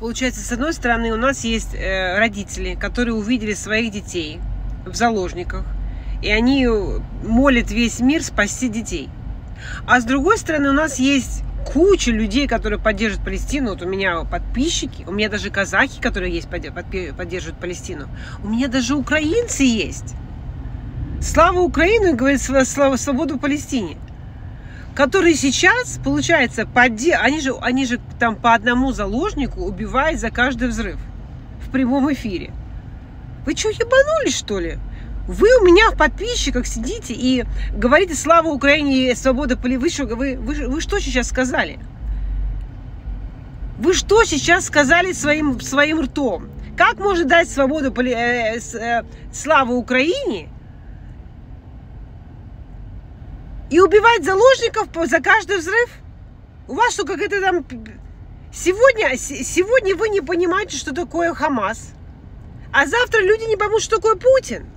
Получается, с одной стороны, у нас есть родители, которые увидели своих детей в заложниках, и они молят весь мир спасти детей. А с другой стороны, у нас есть куча людей, которые поддерживают Палестину. Вот у меня подписчики, у меня даже казахи, которые есть, поддерживают Палестину. У меня даже украинцы есть. Слава Украине, говорит, слава свободу Палестине. Которые сейчас, получается, они же там по одному заложнику убивают за каждый взрыв в прямом эфире. Вы что, ебанулись, что ли? Вы у меня в подписчиках сидите и говорите слава Украине, свобода Палестине. Вы что сейчас сказали? Вы что сейчас сказали своим ртом? Как можно дать свободу, славу Украине и убивать заложников за каждый взрыв? У вас что, как это там... Сегодня вы не понимаете, что такое Хамас. А завтра люди не поймут, что такое Путин.